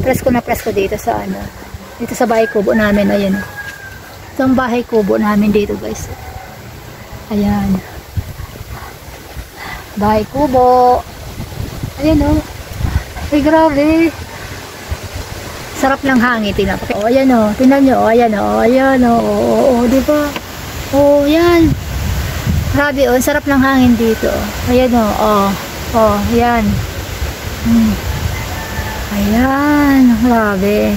presko na presko dito sa ano. Dito sa bahay kubo namin, ayan. Ito ang bahay kubo namin dito, guys. Ayan. Bahay kubo. Ayan, oh. Ay, grabe. Sarap ng hangin, tinapakita. Oh, ayan, oh. Tingnan nyo, oh. Ayan, oh. Ayan, oh. Oh, diba? Oh, ayan. Grabe, oh. Sarap ng hangin dito. Ayan, oh. Oh, oh, ayan. Ayan. Grabe.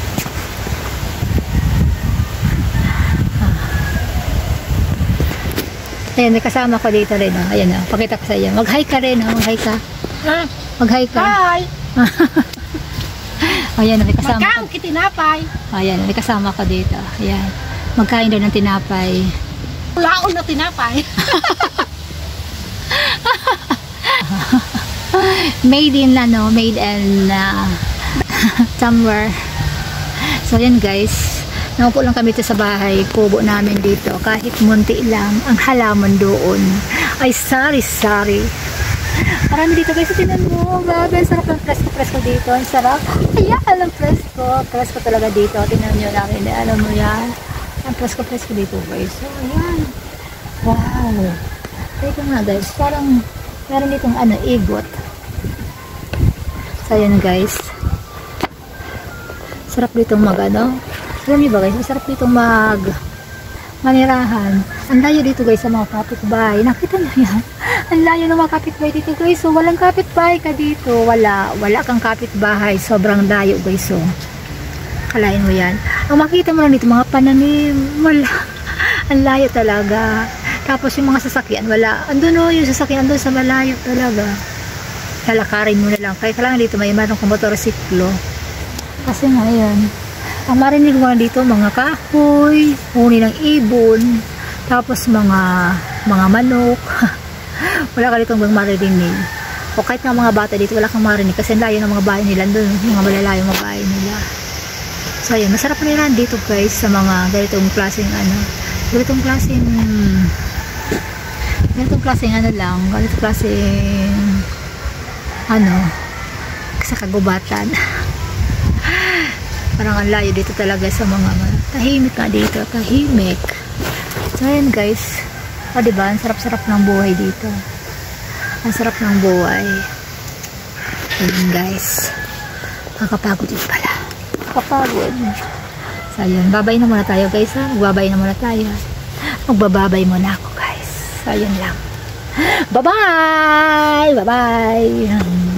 Ayan, may kasama ko dito rin, oh. Ayan, oh. Pakita ko sa iyo. Mag-hi ka rin, oh. Mag-hi ka. Mag-hi ka. Hi! Ayan, may kasama ko. Magkain tinapay. Ayan, may kasama ko dito. Ayan. Magkain daw ng tinapay. Laon na tinapay. Made in ano, made in somewhere. So ayan guys, naupo lang kami dito sa bahay kubo namin dito. Kahit munti lang ang halaman doon ay sari-sari. Marami dito guys, tinan mo, grabe, ang sarap ng presko dito, ang sarap. Ayan, ang presko talaga dito. Tinan nyo namin, ano mo yan, ang presko dito guys. So ayan, wow. Ito nga guys, parang meron ditong ano, igot. So ayan guys, sarap ditong mag ano, alam niyo ba guys, masarap ditong manirahan. Ang layo dito guys sa mga kapitbahay, nakita niyo yan, ang layo ng mga kapitbahay dito guys. So walang kapitbahay ka dito, wala kang kapitbahay, sobrang layo guys. So kalain mo yan, ang makita mo lang dito mga pananim, wala, ang layo talaga. Tapos yung mga sasakyan, wala, andun o, yung sasakyan andun sa malayo talaga, lalakarin mo na lang. Kaya kailangan dito may marunong kang motorsiklo, kasi ngayon ang marinig mo dito mga kahoy, huni ng ibon, tapos mga manok. Wala ka dito marinig. O kahit nga mga bata dito wala kang marinig kasi layo ng mga bahay nila doon, mga malalayong mga bahay nila. So ayun, masarap nila dito guys sa mga ganitong klaseng ano, ganitong klaseng ano, sa kagubatan. Parang ang layo dito talaga sa mga tahimik nga dito, tahimik. So ayan guys, o diba, ang sarap-sarap ng buhay dito, ang sarap ng buhay. Ayan guys, nakakapagod din pala, nakakapagod. So ayan, babay na muna tayo guys ha, magbabay na muna tayo, magbababay muna ako guys. So ayan lang, bye bye, bye bye.